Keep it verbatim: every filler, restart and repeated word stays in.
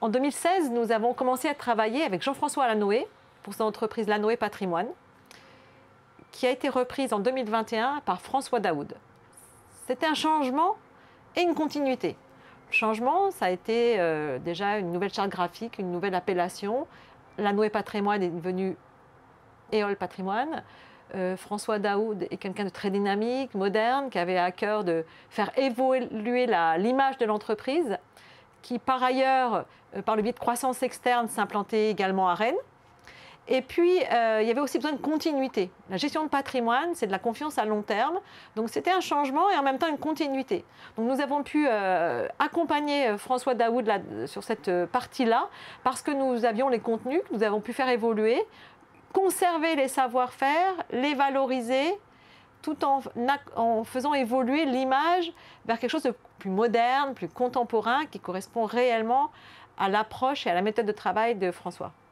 En deux mille seize, nous avons commencé à travailler avec Jean-François Lanoé pour son entreprise Lanoé Patrimoine, qui a été reprise en deux mille vingt et un par François Daoud. C'était un changement et une continuité. Le changement, ça a été euh, déjà une nouvelle charte graphique, une nouvelle appellation. Lanoé Patrimoine est devenu Éole Patrimoine. Euh, François Daoud est quelqu'un de très dynamique, moderne, qui avait à cœur de faire évoluer l'image de l'entreprise, qui par ailleurs, euh, par le biais de croissance externe, s'implantait également à Rennes. Et puis, euh, il y avait aussi besoin de continuité. La gestion de patrimoine, c'est de la confiance à long terme. Donc, c'était un changement et en même temps une continuité. Donc, nous avons pu euh, accompagner François Daoud là, sur cette partie-là parce que nous avions les contenus que nous avons pu faire évoluer, conserver les savoir-faire, les valoriser, tout en, en faisant évoluer l'image vers quelque chose de plus moderne, plus contemporain, qui correspond réellement à l'approche et à la méthode de travail de François.